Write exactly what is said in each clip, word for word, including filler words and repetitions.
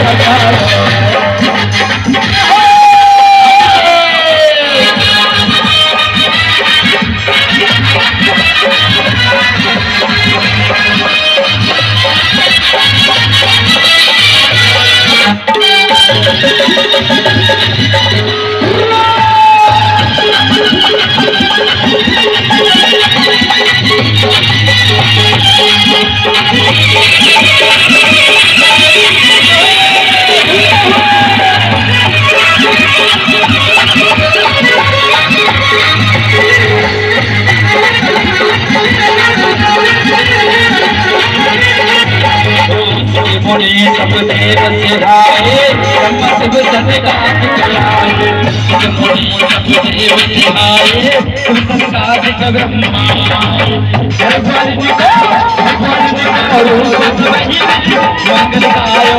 सब देव सिधाए सब सत्कार चलाए मुनि सब देव सिधाए सत्कार ब्रह्मा भगवान जी को भगवान जी को रूप वही मंगल गायो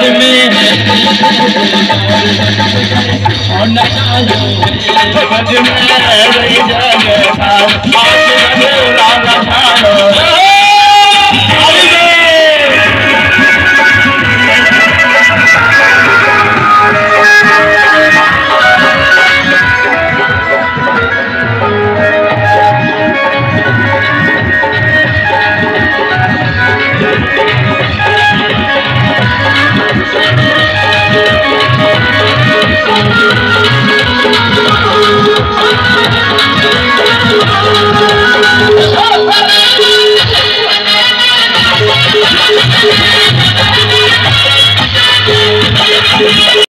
में और नचायो भजन